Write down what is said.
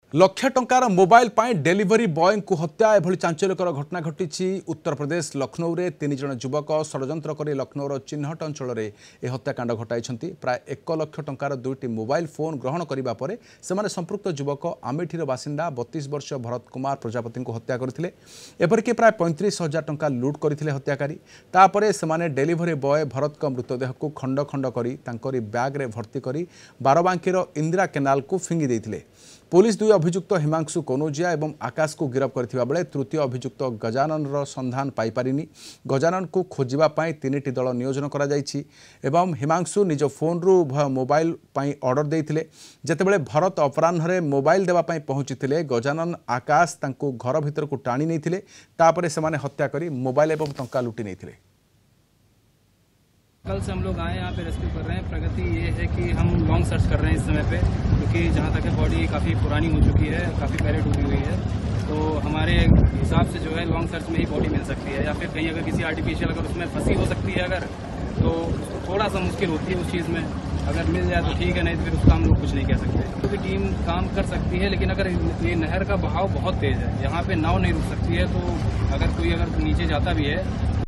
लक्ष टंकार मोबाइल पाई डेलीवरी बॉय को हत्या एभली चांचल्यकर घटना घटी उत्तर प्रदेश लखनऊ रे 3 जन युवक षड्यंत्र कर लखनऊर चिन्हट अंचल में यह हत्याकांड घटाई प्राय 1 लाख टंकार 2टी मोबाइल फोन ग्रहण करने पर से संपृक्त युवक आमेठीर बासिंदा 32 वर्ष भरत कुमार प्रजापति को हत्या करते एपरिक प्राय 35,000 टंका लुट करते हत्याकारी तापर से डेलीवरी बॉय भरत मृतदेह को खंड खंड कर बैग्रे भर्ती कर बारबांकीर इंदिरा केनाल को फिंगी देते। पुलिस 2 अभियुक्त हिमांशु कनौजिया और आकाश को गिरफ्त करथिबा बेले तृतीय अभियुक्त गजानन संधान पाइपारिनी। गजानन को खोजापी 3टी दल नियोजन करा जायछि एवं हिमांशु निज फोन रु मोबाइल पाई ऑर्डर देइथिले। जेतेबेले भरत अपराह्न मोबाइल देवाई पहुंची गजानन आकाश तांको घर भितर को टाणी नैथिले तापरे सेमाने हत्या करी मोबाइल एवं टंका लुटि नैथिले। कल से हम लोग आए यहाँ पे रेस्क्यू कर रहे हैं। प्रगति ये है कि हम लॉन्ग सर्च कर रहे हैं इस समय पे, क्योंकि जहाँ तक है बॉडी काफ़ी पुरानी हो चुकी है, काफ़ी पहले टूटी हुई है। तो हमारे हिसाब से जो है लॉन्ग सर्च में ही बॉडी मिल सकती है, या फिर कहीं अगर किसी आर्टिफिशियल अगर उसमें फंसी हो सकती है अगर, तो थोड़ा सा मुश्किल होती है उस चीज़ में। अगर मिल जाए तो ठीक है, नहीं तो फिर उसका हम लोग कुछ नहीं कह सकते। क्योंकि टीम काम कर सकती है, लेकिन अगर ये नहर का बहाव बहुत तेज़ है, यहाँ पे नाव नहीं रुक सकती है, तो अगर कोई नीचे जाता भी है